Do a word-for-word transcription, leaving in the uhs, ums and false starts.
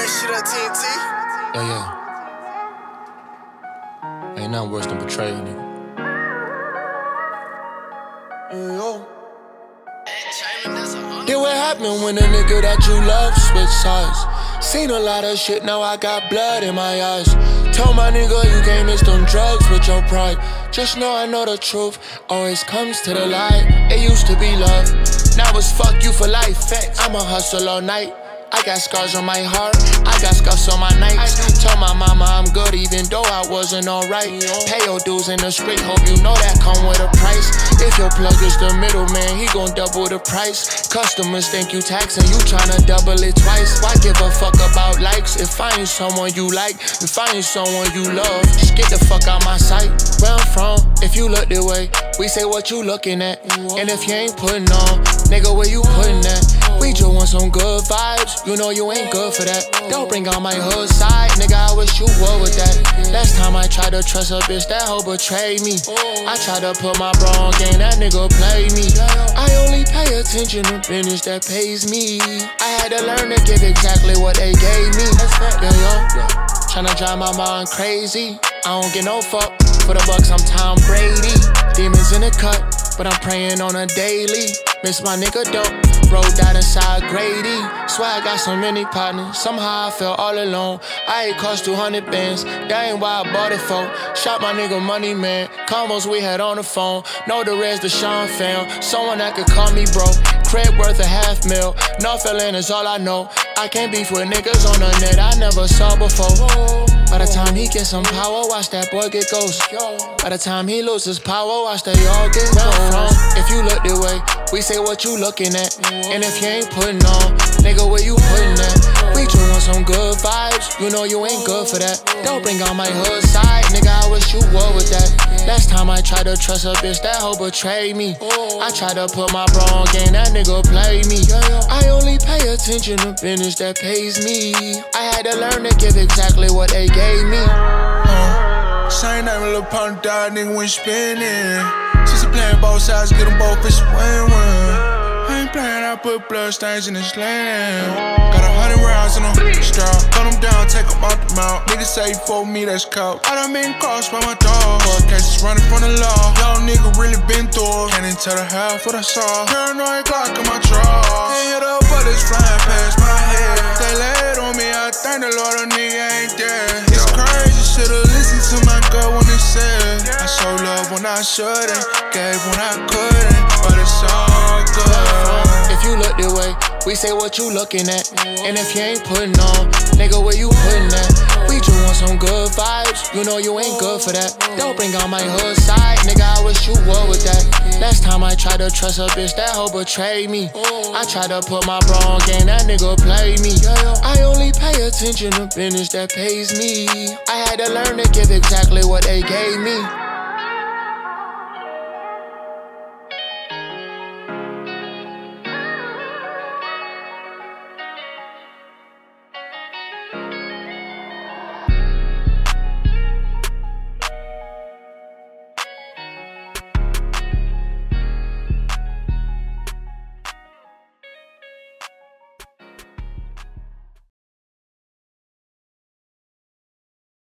that shit up, T N T. Yeah, yeah. Ain't nothing worse than betrayal, nigga. Yo. Did what happened when a nigga that you love switch sides? Seen a lot of shit, now I got blood in my eyes. Told my nigga you can't mix them drugs with your pride. Just know I know the truth always comes to the light. It used to be love, now it's fuck you for life. I'ma hustle all night, I got scars on my heart, I got scuffs on my nights. Told my mama I'm good even though I wasn't alright. Pay your dues in the street, hope you know that come with a price. If your plug is the middleman, he gon' double the price. Customers think you taxing, you tryna double it twice. Why give a fuck about likes? If I ain't someone you like, if I ain't someone you love, just get the fuck out my sight. Where I'm from, if you look the way, we say what you looking at. And if you ain't putting on, nigga, where you putting that? We just want some good vibes, you know you ain't good for that. Don't bring out my hood side, nigga, I wish you would with that. Last time I tried to trust a bitch, that hoe betrayed me. I tried to put my bro on game, that nigga played me. I only pay attention to business that pays me. I had to learn to give exactly what they gave me. Yeah, yo, tryna drive my mind crazy. I don't get no fuck for the bucks, I'm Tom Brady. Demons in the cut, but I'm praying on a daily. Miss my nigga dope, rolled out inside Grady. Swear I got so many partners, somehow I felt all alone. I ain't cost two hundred bands, that ain't why I bought it for. Shot my nigga money man, combos we had on the phone. Know the rest of Sean fam, someone that could call me bro. Crib worth a half mil, North Atlanta is all I know. I can't beef with niggas on the net I never saw before. By the time he get some power, watch that boy get ghost. By the time he loses power, watch they all get ghost. If you look the way, we say what you looking at. And if you ain't putting on, nigga, where you putting at? We just want some good vibes, you know you ain't good for that. Don't bring out my hood side, nigga, I wish you would with that. Last time I tried to trust a bitch, that hoe betrayed me. I tried to put my bro on game, that nigga played me. I only pay attention to business that pays me. I had to learn to give exactly what they gave me. uh, Same name, little punk dog, nigga went spinning. Since he playing both sides, get them both fish win-win. I ain't playing, I put blood stains in this land. Got a hundred rounds in a straw. Gun them down, take them out the mouth. Niggas say for me, that's cow. I done been crossed by my dog. Court cases running from the law. Y'all nigga really been through it. Can't even tell the half what I saw. Paranoid Glock in my draw. Can't hear the bullets flying past my head. They laid on me, I thank the Lord a nigga ain't dead. It's crazy, should've listened to my gut when it said I showed love when I shouldn't, gave when I couldn't, but it's all good. If you look the way, we say what you looking at. And if you ain't putting on, nigga, where you putting at? We just want some good vibes, you know you ain't good for that. Don't bring out my hood side, nigga, I wish you would with that. Last time I tried to trust a bitch, that hoe betrayed me. I tried to put my bro on game, that nigga played me. I only pay attention to business that pays me. I had to learn to give exactly what they gave me.